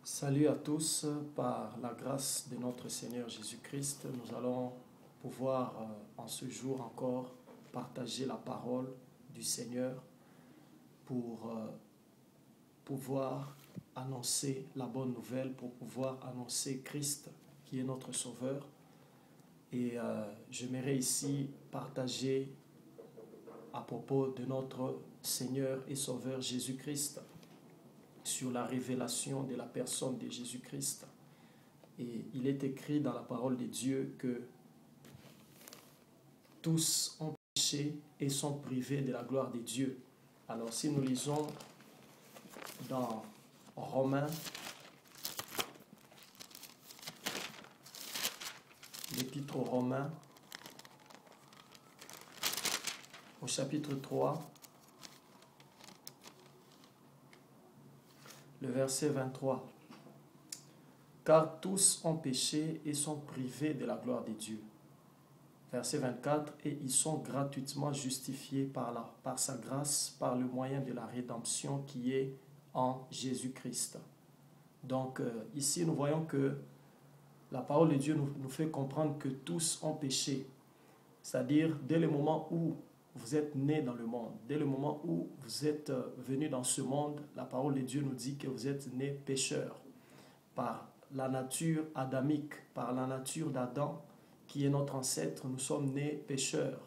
Salut à tous, par la grâce de notre Seigneur Jésus-Christ, nous allons pouvoir en ce jour encore partager la parole du Seigneur pour pouvoir annoncer la bonne nouvelle, pour pouvoir annoncer Christ qui est notre Sauveur. Et j'aimerais ici partager à propos de notre Seigneur et Sauveur Jésus-Christ, sur la révélation de la personne de Jésus-Christ. Et il est écrit dans la parole de Dieu que tous ont péché et sont privés de la gloire de Dieu. Alors si nous lisons dans Romains, l'épître aux Romains, au chapitre 3, le verset 23. Car tous ont péché et sont privés de la gloire de Dieu. Verset 24. Et ils sont gratuitement justifiés par sa grâce, par le moyen de la rédemption qui est en Jésus-Christ. Donc ici nous voyons que la parole de Dieu nous fait comprendre que tous ont péché. C'est-à-dire dès le moment où vous êtes né dans le monde, dès le moment où vous êtes venu dans ce monde, la parole de Dieu nous dit que vous êtes né pécheur. Par la nature adamique, par la nature d'Adam, qui est notre ancêtre, nous sommes nés pécheurs.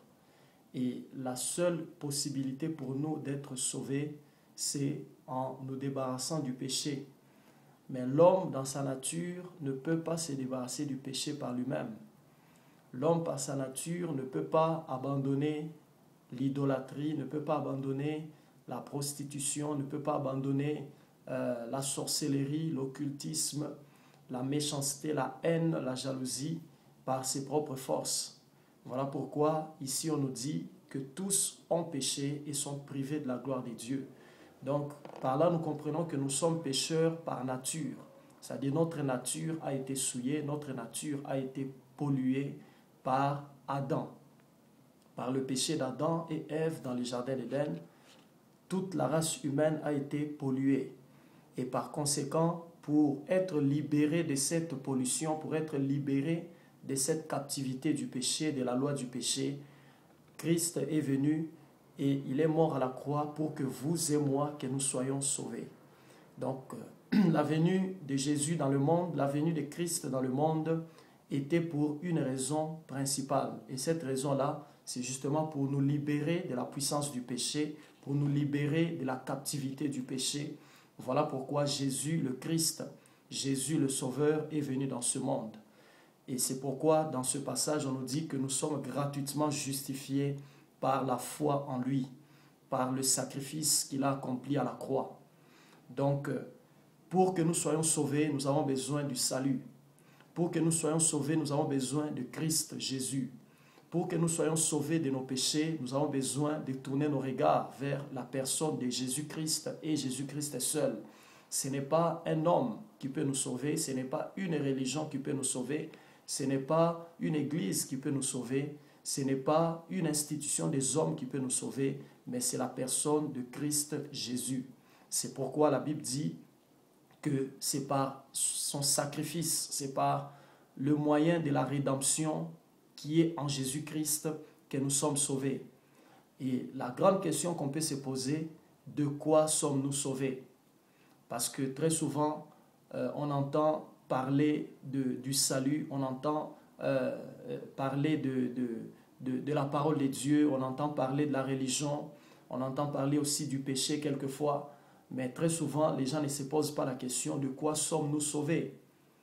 Et la seule possibilité pour nous d'être sauvés, c'est en nous débarrassant du péché. Mais l'homme, dans sa nature, ne peut pas se débarrasser du péché par lui-même. L'homme, par sa nature, ne peut pas abandonner l'idolâtrie, ne peut pas abandonner la prostitution, ne peut pas abandonner la sorcellerie, l'occultisme, la méchanceté, la haine, la jalousie par ses propres forces. Voilà pourquoi ici on nous dit que tous ont péché et sont privés de la gloire de Dieu. Donc par là nous comprenons que nous sommes pécheurs par nature. C'est-à-dire notre nature a été souillée, notre nature a été polluée par Adam. Par le péché d'Adam et Ève dans le jardin d'Éden, toute la race humaine a été polluée. Et par conséquent, pour être libéré de cette pollution, pour être libéré de cette captivité du péché, de la loi du péché, Christ est venu et il est mort à la croix pour que vous et moi, que nous soyons sauvés. Donc, la venue de Jésus dans le monde, la venue de Christ dans le monde était pour une raison principale. Et cette raison-là, c'est justement pour nous libérer de la puissance du péché, pour nous libérer de la captivité du péché. Voilà pourquoi Jésus, le Christ, Jésus le Sauveur, est venu dans ce monde. Et c'est pourquoi dans ce passage, on nous dit que nous sommes gratuitement justifiés par la foi en lui, par le sacrifice qu'il a accompli à la croix. Donc, pour que nous soyons sauvés, nous avons besoin du salut. Pour que nous soyons sauvés, nous avons besoin de Christ Jésus. Pour que nous soyons sauvés de nos péchés, nous avons besoin de tourner nos regards vers la personne de Jésus-Christ et Jésus-Christ seul. Ce n'est pas un homme qui peut nous sauver, ce n'est pas une religion qui peut nous sauver, ce n'est pas une église qui peut nous sauver, ce n'est pas une institution des hommes qui peut nous sauver, mais c'est la personne de Christ Jésus. C'est pourquoi la Bible dit que c'est par son sacrifice, c'est par le moyen de la rédemption qui est en Jésus-Christ que nous sommes sauvés. Et la grande question qu'on peut se poser, de quoi sommes-nous sauvés? Parce que très souvent, on entend parler du salut, on entend parler de la parole de Dieu, on entend parler de la religion, on entend parler aussi du péché quelquefois, mais très souvent, les gens ne se posent pas la question de quoi sommes-nous sauvés?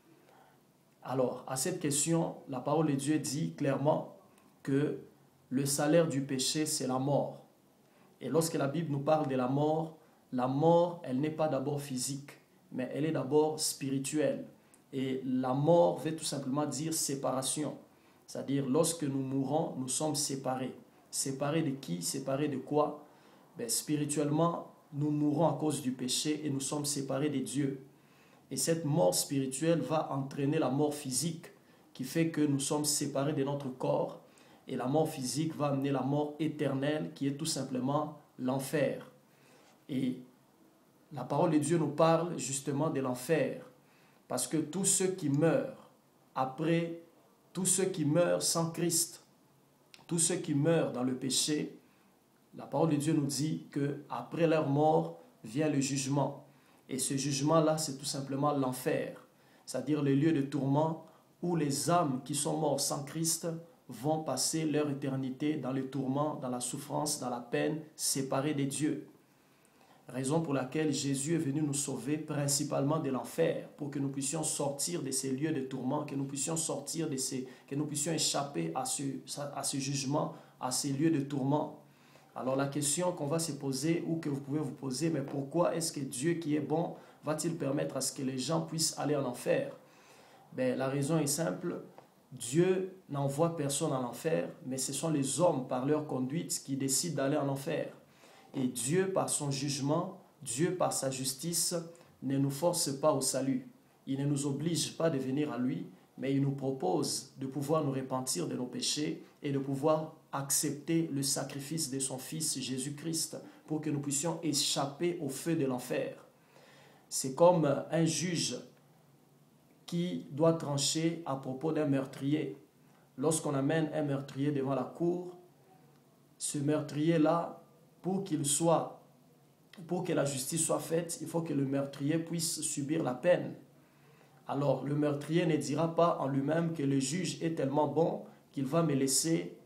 Alors, à cette question, la parole de Dieu dit clairement que le salaire du péché, c'est la mort. Et lorsque la Bible nous parle de la mort, elle n'est pas d'abord physique, mais elle est d'abord spirituelle. Et la mort veut tout simplement dire séparation. C'est-à-dire, lorsque nous mourons, nous sommes séparés. Séparés de qui? Séparés de quoi? Spirituellement, nous mourons à cause du péché et nous sommes séparés de Dieu. Et cette mort spirituelle va entraîner la mort physique qui fait que nous sommes séparés de notre corps. Et la mort physique va amener la mort éternelle qui est tout simplement l'enfer. Et la parole de Dieu nous parle justement de l'enfer. Parce que tous ceux qui meurent après, tous ceux qui meurent sans Christ, tous ceux qui meurent dans le péché, la parole de Dieu nous dit qu'après leur mort vient le jugement. Et ce jugement-là, c'est tout simplement l'enfer, c'est-à-dire le lieu de tourment où les âmes qui sont mortes sans Christ vont passer leur éternité dans le tourment, dans la souffrance, dans la peine, séparés des dieux. Raison pour laquelle Jésus est venu nous sauver principalement de l'enfer, pour que nous puissions sortir de ces lieux de tourment, que nous puissions sortir que nous puissions échapper à ce jugement, à ces lieux de tourment. Alors la question qu'on va se poser, ou que vous pouvez vous poser, mais pourquoi est-ce que Dieu qui est bon va-t-il permettre à ce que les gens puissent aller en enfer? La raison est simple, Dieu n'envoie personne en enfer, mais ce sont les hommes par leur conduite qui décident d'aller en enfer. Et Dieu, par son jugement, Dieu, par sa justice, ne nous force pas au salut. Il ne nous oblige pas de venir à lui, mais il nous propose de pouvoir nous repentir de nos péchés et de pouvoir accepter le sacrifice de son Fils Jésus-Christ pour que nous puissions échapper au feu de l'enfer. C'est comme un juge qui doit trancher à propos d'un meurtrier. Lorsqu'on amène un meurtrier devant la cour, ce meurtrier-là, pour que la justice soit faite, il faut que le meurtrier puisse subir la peine. Alors, le meurtrier ne dira pas en lui-même que le juge est tellement bon qu'il va me laisser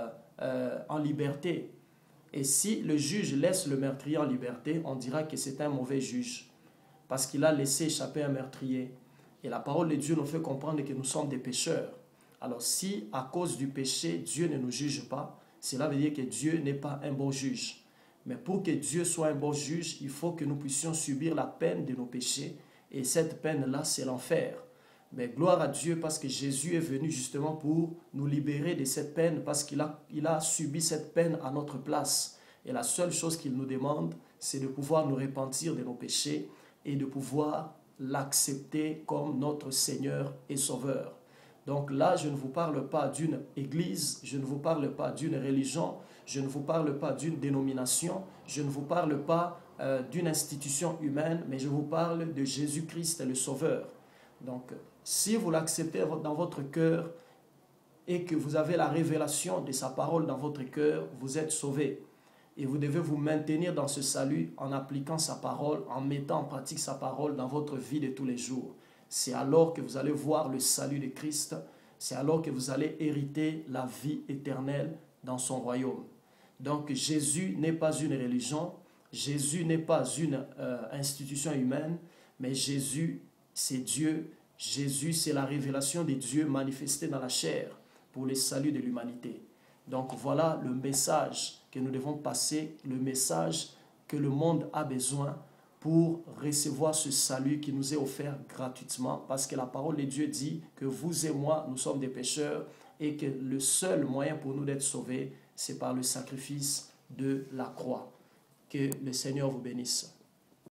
en liberté. Et si le juge laisse le meurtrier en liberté, on dira que c'est un mauvais juge, parce qu'il a laissé échapper un meurtrier. Et la parole de Dieu nous fait comprendre que nous sommes des pécheurs. Alors, si à cause du péché, Dieu ne nous juge pas, cela veut dire que Dieu n'est pas un bon juge. Mais pour que Dieu soit un bon juge, il faut que nous puissions subir la peine de nos péchés. Et cette peine-là, c'est l'enfer. Mais gloire à Dieu parce que Jésus est venu justement pour nous libérer de cette peine, parce qu'il a subi cette peine à notre place. Et la seule chose qu'il nous demande, c'est de pouvoir nous repentir de nos péchés et de pouvoir l'accepter comme notre Seigneur et Sauveur. Donc là, je ne vous parle pas d'une église, je ne vous parle pas d'une religion, je ne vous parle pas d'une dénomination, je ne vous parle pas d'une institution humaine, mais je vous parle de Jésus-Christ, le Sauveur. Donc, si vous l'acceptez dans votre cœur et que vous avez la révélation de sa parole dans votre cœur, vous êtes sauvés. Et vous devez vous maintenir dans ce salut en appliquant sa parole, en mettant en pratique sa parole dans votre vie de tous les jours. C'est alors que vous allez voir le salut de Christ, c'est alors que vous allez hériter la vie éternelle dans son royaume. Donc Jésus n'est pas une religion, Jésus n'est pas une institution humaine, mais Jésus, c'est Dieu. Jésus, c'est la révélation de Dieu manifestée dans la chair pour le salut de l'humanité. Donc voilà le message que nous devons passer, le message que le monde a besoin pour recevoir ce salut qui nous est offert gratuitement, parce que la parole de Dieu dit que vous et moi, nous sommes des pécheurs et que le seul moyen pour nous d'être sauvés, c'est par le sacrifice de la croix. Que le Seigneur vous bénisse.